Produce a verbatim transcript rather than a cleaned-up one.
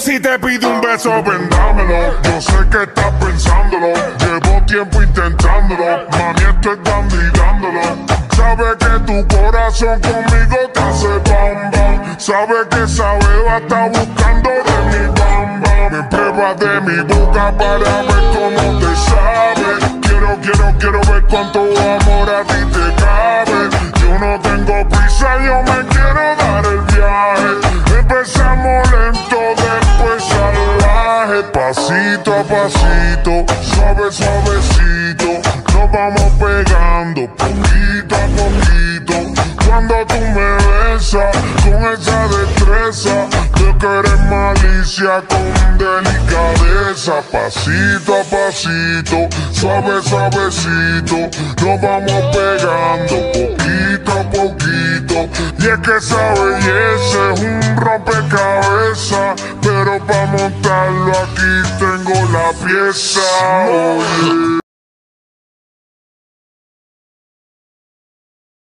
Si te pido un beso, ven dámelo. Yo sé que estás pensándolo. Llevo tiempo intentándolo. Mami, esto es dando y dándolo. Sabe que tu corazón conmigo te hace bam bam. Sabe que esa beba está buscando de mi bam bam. Me prueba de mi boca para ver cómo te sabe. Quiero, quiero, quiero ver cuánto amor a ti te cabe. Yo no tengo prisa, yo me quiero dar el viaje. Empezamos lento, después salvaje. Pasito a pasito, suave, suavecito. Nos vamos pegando poquito a poquito. Cuando tú me besas con esa destreza, yo que eres malicia con delicadeza. Pasito a pasito, suave, suavecito. Nos vamos pegando poquito a poquito. Y es que esa belleza es un rompecabezas, pero para montarlo aquí tengo la pieza. Oye.